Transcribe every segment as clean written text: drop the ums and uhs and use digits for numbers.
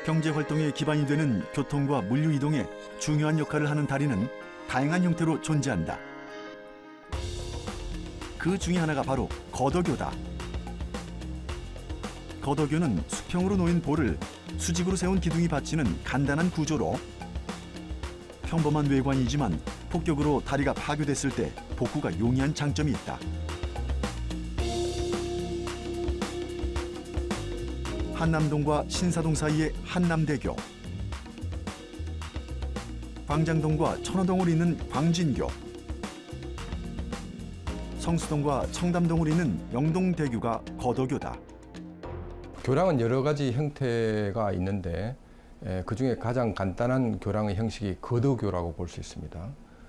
경제 활동의 기반이 되는 교통과 물류 이동에 중요한 역할을 하는 다리는 다양한 형태로 존재한다. 그 중에 하나가 바로 거덕교다. 거덕교는 수평으로 놓인 볼을 수직으로 세운 기둥이 받치는 간단한 구조로 평범한 외관이지만 폭격으로 다리가 파괴됐을 때 복구가 용이한 장점이 있다. 한남동과 신사동 사이의 한남대교, 광장동과 천호동을 잇는 광진교, 성수동과 청담동을 잇는 영동대교가 거덕교다. 교량은 여러 가지 형태가 있는데 그중에 가장 간단한 교량의 형식이 거덕교라고 볼 수 있습니다.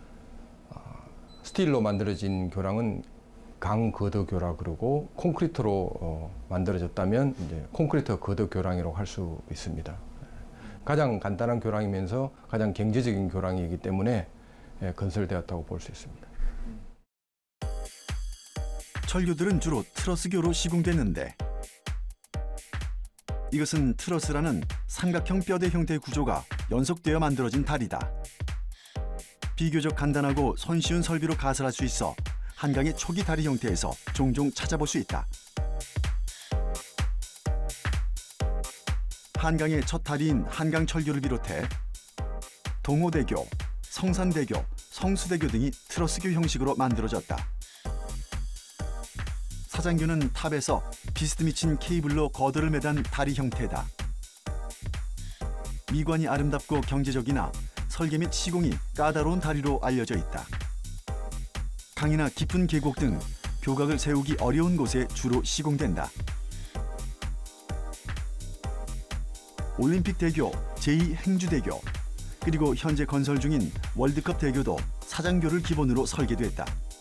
스틸로 만들어진 교량은 강거덕교라 그러고 콘크리트로 만들어졌다면 이제 콘크리트 거덕교량이라고 할 수 있습니다. 가장 간단한 교량이면서 가장 경제적인 교량이기 때문에 건설되었다고 볼 수 있습니다. 철교들은 주로 트러스교로 시공됐는데 이것은 트러스라는 삼각형 뼈대 형태의 구조가 연속되어 만들어진 다리다. 비교적 간단하고 손쉬운 설비로 가설할 수 있어 한강의 초기 다리 형태에서 종종 찾아볼 수 있다. 한강의 첫 다리인 한강철교를 비롯해 동호대교, 성산대교, 성수대교 등이 트러스교 형식으로 만들어졌다. 사장교는 탑에서 비스듬히 친 케이블로 거드를 매단 다리 형태다. 미관이 아름답고 경제적이나 설계 및 시공이 까다로운 다리로 알려져 있다. 강이나 깊은 계곡 등 교각을 세우기 어려운 곳에 주로 시공된다. 올림픽대교, 제2행주대교, 그리고 현재 건설 중인 월드컵 대교도 사장교를 기본으로 설계됐다.